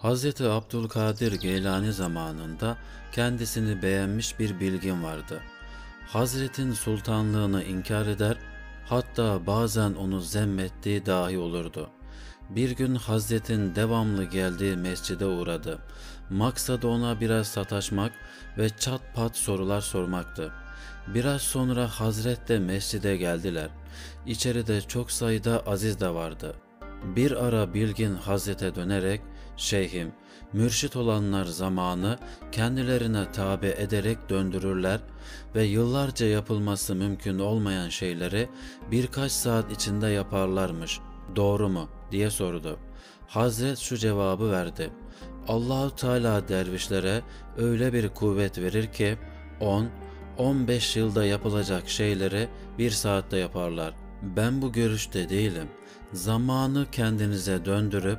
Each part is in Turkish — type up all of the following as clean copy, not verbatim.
Hz. Abdülkadir Geylani zamanında kendisini beğenmiş bir bilgin vardı. Hazretin sultanlığını inkar eder, hatta bazen onu zemmettiği dahi olurdu. Bir gün Hazretin devamlı geldiği mescide uğradı. Maksadı ona biraz sataşmak ve çat pat sorular sormaktı. Biraz sonra Hazret de mescide geldiler. İçeride çok sayıda aziz de vardı. Bir ara bilgin Hazret'e dönerek, "Şeyhim, mürşit olanlar zamanı kendilerine tabi ederek döndürürler ve yıllarca yapılması mümkün olmayan şeyleri birkaç saat içinde yaparlarmış. Doğru mu?" diye sordu. Hazret şu cevabı verdi: "Allahu Teala dervişlere öyle bir kuvvet verir ki 10-15 yılda yapılacak şeyleri bir saatte yaparlar. Ben bu görüşte değilim. Zamanı kendinize döndürüp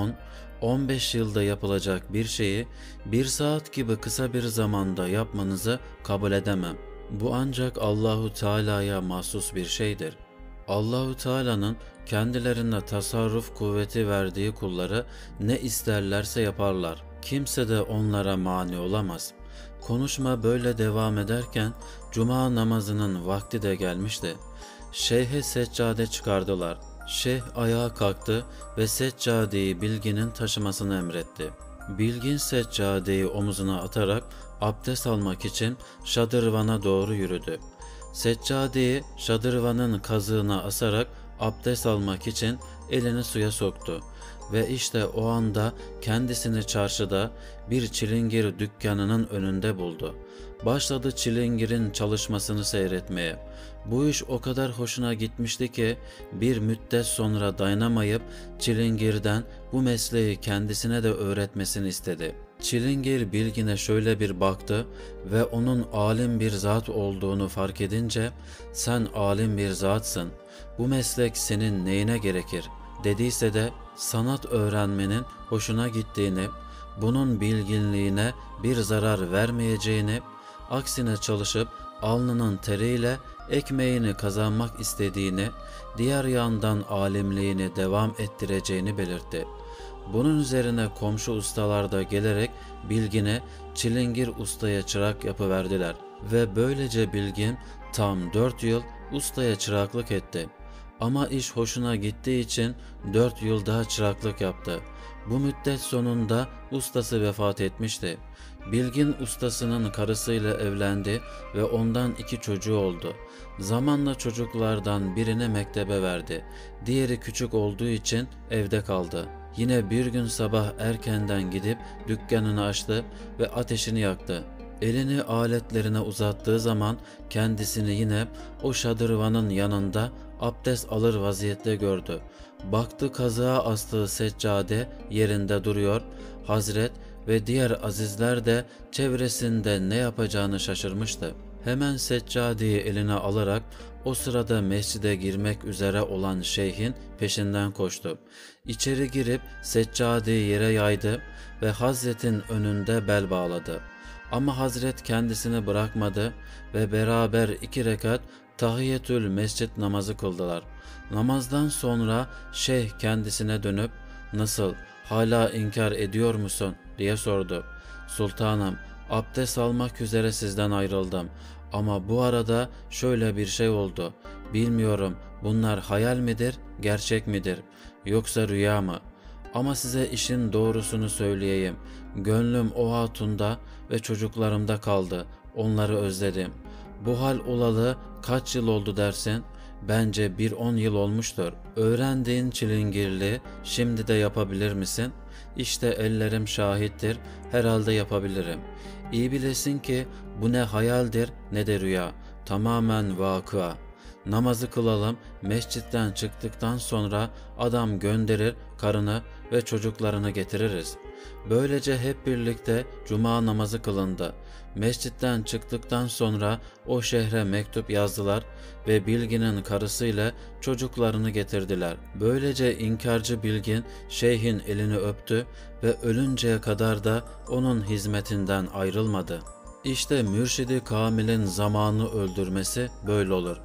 10-15 yılda yapılacak bir şeyi bir saat gibi kısa bir zamanda yapmanızı kabul edemem. Bu ancak Allahu Teala'ya mahsus bir şeydir. Allahu Teala'nın kendilerine tasarruf kuvveti verdiği kulları ne isterlerse yaparlar. Kimse de onlara mani olamaz." Konuşma böyle devam ederken cuma namazının vakti de gelmişti. Şeyh'e seccade çıkardılar. Şeyh ayağa kalktı ve seccadeyi bilginin taşımasını emretti. Bilgin seccadeyi omuzuna atarak abdest almak için şadırvana doğru yürüdü. Seccadeyi şadırvanın kazığına asarak abdest almak için elini suya soktu ve işte o anda kendisini çarşıda bir çilingir dükkanının önünde buldu. Başladı çilingirin çalışmasını seyretmeye. Bu iş o kadar hoşuna gitmişti ki bir müddet sonra dayanamayıp çilingirden bu mesleği kendisine de öğretmesini istedi. Çilingir bilgine şöyle bir baktı ve onun alim bir zat olduğunu fark edince "Sen alim bir zatsın, bu meslek senin neyine gerekir?" dediyse de sanat öğrenmenin hoşuna gittiğini, bunun bilginliğine bir zarar vermeyeceğini, aksine çalışıp alnının teriyle ekmeğini kazanmak istediğini, diğer yandan alimliğini devam ettireceğini belirtti. Bunun üzerine komşu ustalar da gelerek bilgine çilingir ustaya çırak yapıverdiler ve böylece bilgin tam 4 yıl ustaya çıraklık etti. Ama iş hoşuna gittiği için 4 yıl daha çıraklık yaptı. Bu müddet sonunda ustası vefat etmişti. Bilgin ustasının karısıyla evlendi ve ondan 2 çocuğu oldu. Zamanla çocuklardan birini mektebe verdi. Diğeri küçük olduğu için evde kaldı. Yine bir gün sabah erkenden gidip dükkanını açtı ve ateşini yaktı. Elini aletlerine uzattığı zaman kendisini yine o şadırvanın yanında abdest alır vaziyette gördü. Baktı kazığa astığı seccade yerinde duruyor. Hazret ve diğer azizler de çevresinde ne yapacağını şaşırmıştı. Hemen seccadeyi eline alarak o sırada mescide girmek üzere olan şeyhin peşinden koştu. İçeri girip seccadeyi yere yaydı ve Hazret'in önünde bel bağladı. Ama Hazret kendisini bırakmadı ve beraber 2 rekat tahiyyetül mescid namazı kıldılar. Namazdan sonra şeyh kendisine dönüp "Nasıl, hala inkar ediyor musun?" diye sordu. "Sultanım, abdest almak üzere sizden ayrıldım ama bu arada şöyle bir şey oldu. Bilmiyorum, bunlar hayal midir, gerçek midir, yoksa rüya mı? Ama size işin doğrusunu söyleyeyim. Gönlüm o hatunda ve çocuklarımda kaldı. Onları özledim. Bu hal olalı kaç yıl oldu dersin? Bence 1-10 yıl olmuştur. Öğrendiğin çilingirliği şimdi de yapabilir misin?" "İşte ellerim şahittir. Herhalde yapabilirim." "İyi bilesin ki bu ne hayaldir ne de rüya. Tamamen vakıa. Namazı kılalım, mescitten çıktıktan sonra adam gönderir, karını ve çocuklarını getiririz." Böylece hep birlikte cuma namazı kılındı. Mescitten çıktıktan sonra o şehre mektup yazdılar ve Bilgin'in karısıyla çocuklarını getirdiler. Böylece inkarcı Bilgin şeyhin elini öptü ve ölünceye kadar da onun hizmetinden ayrılmadı. İşte mürşidi kamilin zamanı öldürmesi böyle olur.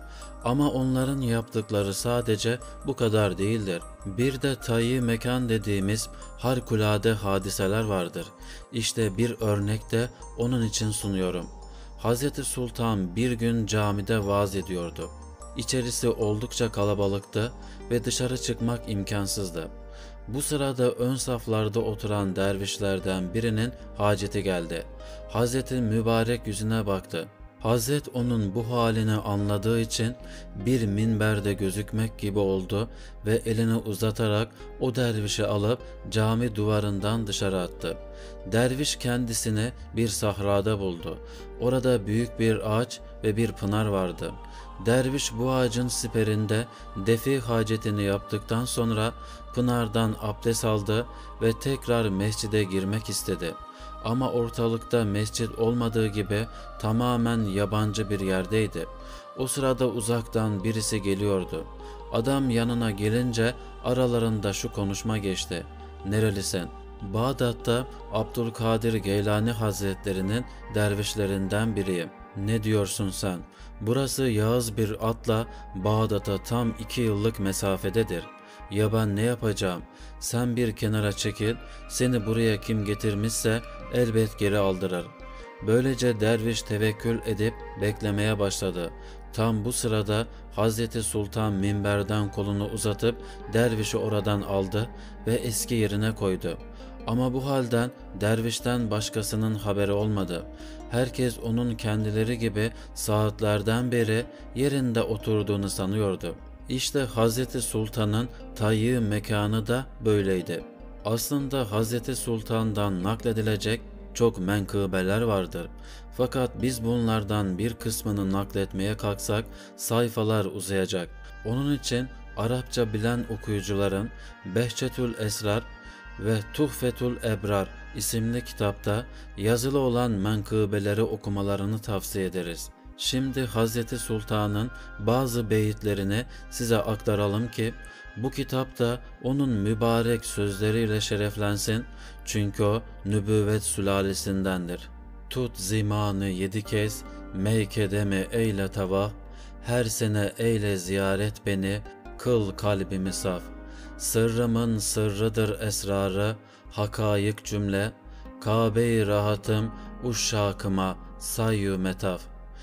Ama onların yaptıkları sadece bu kadar değildir. Bir de tayyi mekan dediğimiz harikulade hadiseler vardır. İşte bir örnek de onun için sunuyorum. Hazreti Sultan bir gün camide vaaz ediyordu. İçerisi oldukça kalabalıktı ve dışarı çıkmak imkansızdı. Bu sırada ön saflarda oturan dervişlerden birinin haceti geldi. Hazretin mübarek yüzüne baktı. Hazret onun bu halini anladığı için bir minberde gözükmek gibi oldu ve elini uzatarak o dervişi alıp cami duvarından dışarı attı. Derviş kendisini bir sahrada buldu. Orada büyük bir ağaç ve bir pınar vardı. Derviş bu ağacın siperinde defi hacetini yaptıktan sonra pınardan abdest aldı ve tekrar mescide girmek istedi. Ama ortalıkta mescit olmadığı gibi tamamen yabancı bir yerdeydi. O sırada uzaktan birisi geliyordu. Adam yanına gelince aralarında şu konuşma geçti. "Nerelisin?" "Bağdat'ta Abdülkadir Geylani Hazretlerinin dervişlerinden biriyim." "Ne diyorsun sen? Burası yağız bir atla Bağdat'a tam 2 yıllık mesafededir. Ya ben ne yapacağım? Sen bir kenara çekil, seni buraya kim getirmişse elbet geri aldırır." Böylece derviş tevekkül edip beklemeye başladı. Tam bu sırada Hazreti Sultan minberden kolunu uzatıp dervişi oradan aldı ve eski yerine koydu. Ama bu halden dervişten başkasının haberi olmadı. Herkes onun kendileri gibi saatlerden beri yerinde oturduğunu sanıyordu. İşte Hazreti Sultan'ın tayyi mekanı da böyleydi. Aslında Hazreti Sultan'dan nakledilecek çok menkıbeler vardır. Fakat biz bunlardan bir kısmını nakletmeye kalksak sayfalar uzayacak. Onun için Arapça bilen okuyucuların Behçetül Esrar ve Tuhfetül Ebrar isimli kitapta yazılı olan menkıbeleri okumalarını tavsiye ederiz. Şimdi Hazreti Sultan'ın bazı beyitlerini size aktaralım ki bu kitapta onun mübarek sözleriyle şereflensin, çünkü o nübüvvet sülalesindendir. "Tut zimanı 7 kez, meykedemi eyle tavaf, her sene eyle ziyaret beni, kıl kalbimi saf. Sırrımın sırrıdır esrarı, hakayık cümle, Kabe-i rahatım uşşakıma sayyu metaf.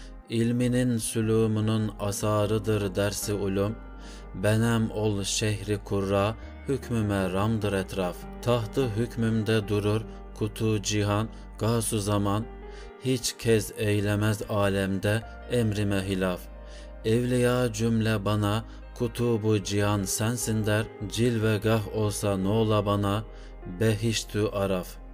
İlminin sülûmunun asarıdır dersi ulum, benem ol şehri kurra, hükmüme ramdır etraf. Tahtı hükmümde durur kutu cihan, gasu zaman, hiç kez eylemez alemde emrime hilaf. Evliya cümle bana kutubu cihan sensin der, cilvegah olsa ne ola bana, behiştü araf."